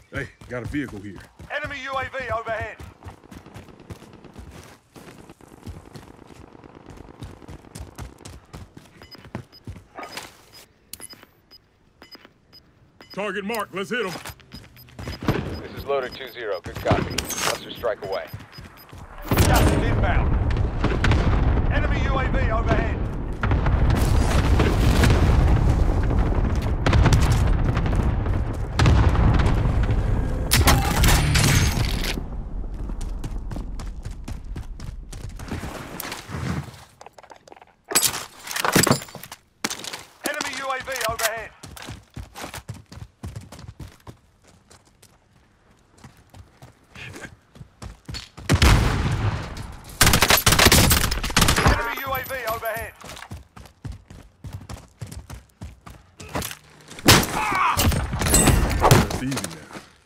Hey, got a vehicle here. Enemy UAV overhead. Target marked. Let's hit him. This is Loader 2-0. Good copy. Cluster strike away. Gas is inbound. Enemy UAV overhead. Enemy UAV overhead. Enemy UAV overhead. That's easy now.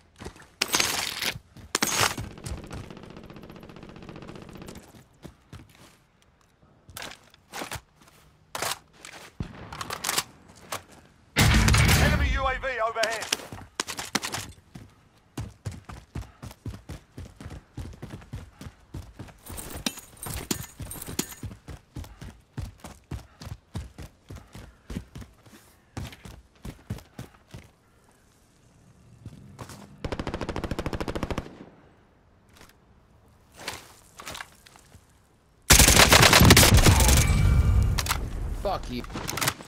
Enemy UAV overhead. Fuck you.